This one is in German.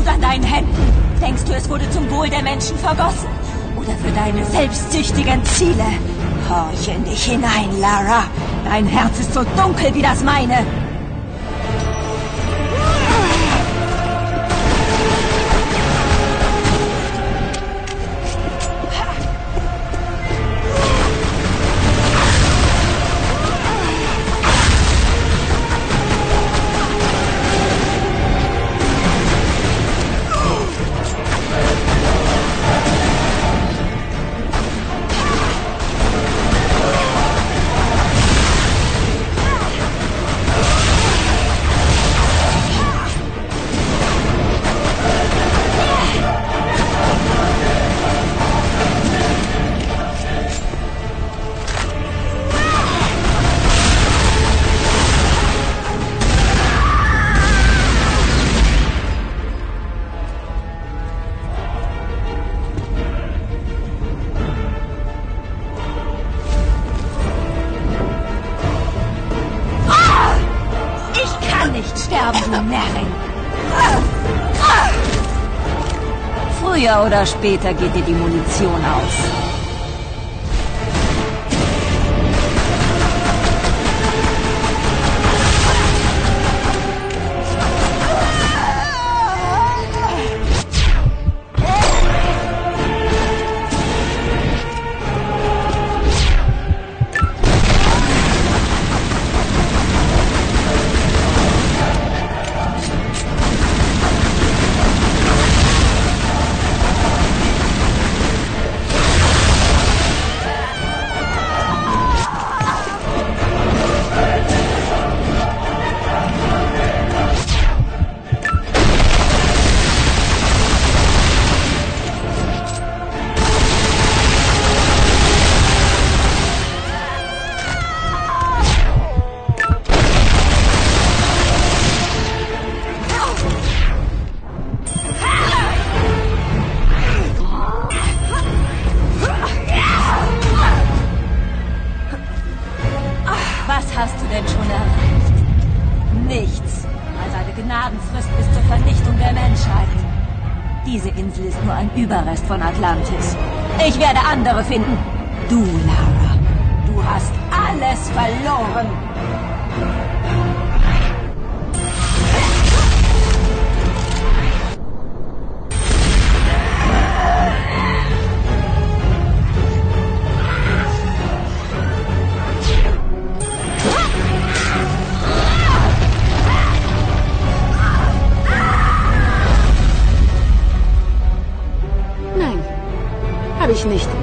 Blut an deinen Händen? Denkst du, es wurde zum Wohl der Menschen vergossen? Oder für deine selbstsüchtigen Ziele? Horch in dich hinein, Lara. Dein Herz ist so dunkel wie das meine. Nicht sterben, du Närrin! Früher oder später geht dir die Munition aus. Was hast du denn schon erreicht? Nichts. Also eine Gnadenfrist bis zur Vernichtung der Menschheit. Diese Insel ist nur ein Überrest von Atlantis. Ich werde andere finden. Du, Lara, du hast alles verloren. Habe ich nicht.